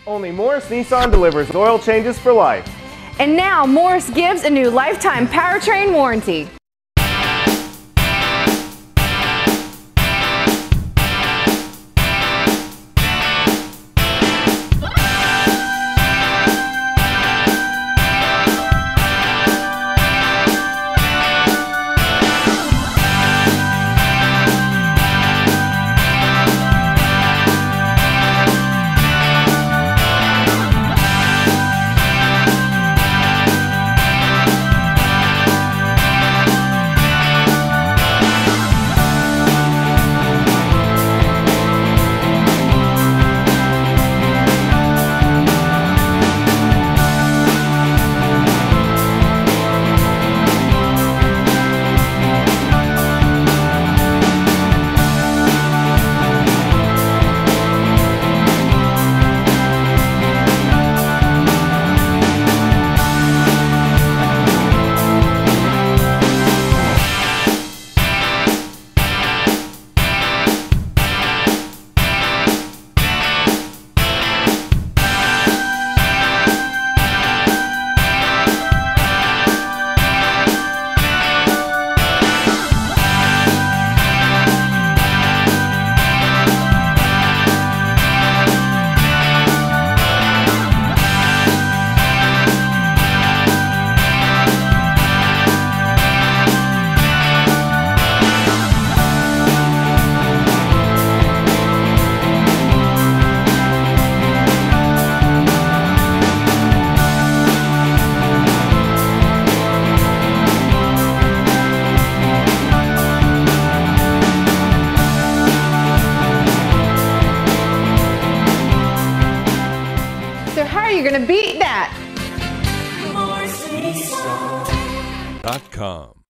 Only Morris Nissan delivers oil changes for life. And now Morris gives a new lifetime powertrain warranty. So how are you going to beat that? .com